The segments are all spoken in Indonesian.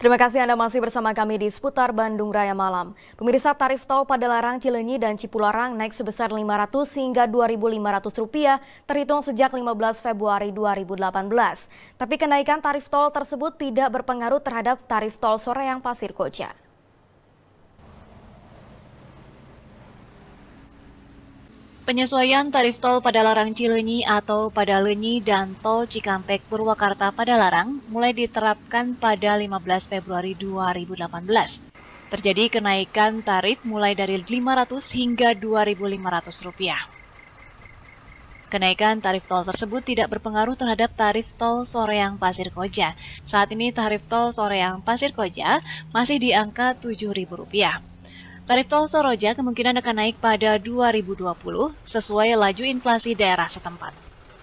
Terima kasih Anda masih bersama kami di Seputar Bandung Raya Malam. Pemirsa, tarif tol Padalarang, Cileunyi, dan Cipularang naik sebesar Rp500 hingga Rp2.500 terhitung sejak 15 Februari 2018. Tapi kenaikan tarif tol tersebut tidak berpengaruh terhadap tarif tol Soreang Pasir Koja. Penyesuaian tarif tol Padalarang Cileunyi atau Padalenyi dan tol Cikampek Purwakarta Padalarang mulai diterapkan pada 15 Februari 2018. Terjadi kenaikan tarif mulai dari Rp500 hingga Rp2.500. Kenaikan tarif tol tersebut tidak berpengaruh terhadap tarif tol Soreang Pasir Koja. Saat ini tarif tol Soreang Pasir Koja masih di angka Rp7.000. Tarif tol Soroja kemungkinan akan naik pada 2020 sesuai laju inflasi daerah setempat.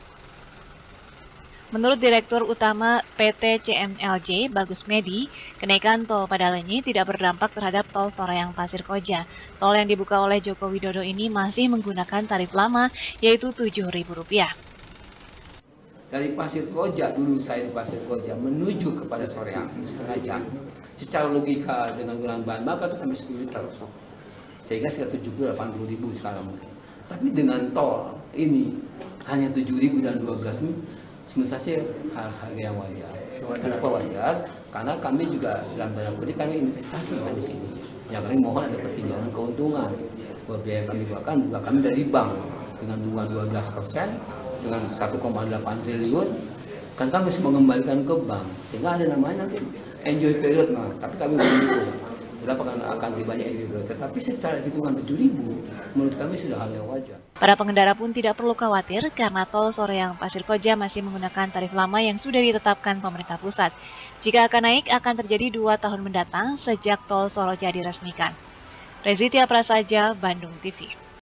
Menurut Direktur Utama PT CMLJ, Bagus Medi, kenaikan tol Padalenyi tidak berdampak terhadap tol Soreang Pasir Koja. Tol yang dibuka oleh Joko Widodo ini masih menggunakan tarif lama, yaitu Rp7.000. Dari Pasir Koja, dulu saya di Pasir Koja, menuju kepada Soreang setengah jam. Secara logika dengan menggunakan bahan bakar itu sampai 10 liter. Sehingga sekitar 70-80 ribu sekarang. Tapi dengan tol ini hanya 7 ribu dan 12 ribu, menurut saya harga yang wajar. Kenapa wajar? Karena kami juga dalam tanda kutip kami investasi kan di sini. Yang kami mohon ada pertimbangan keuntungan. Biaya kami keluarkan juga kami dari bank dengan bunga 12% dengan 1,8 triliun. Kan kami harus mengembalikan ke bank. Sehingga ada namanya nanti enjoy period, tapi kami mendukung. Berapa akan banyak itu, tetapi secara hitungan 7.000 menurut kami sudah hal yang wajar. Para pengendara pun tidak perlu khawatir karena tol Soreang Pasir Koja masih menggunakan tarif lama yang sudah ditetapkan pemerintah pusat. Jika akan naik akan terjadi 2 tahun mendatang sejak tol Soroja diresmikan. Rezitia Prasaja, Bandung TV.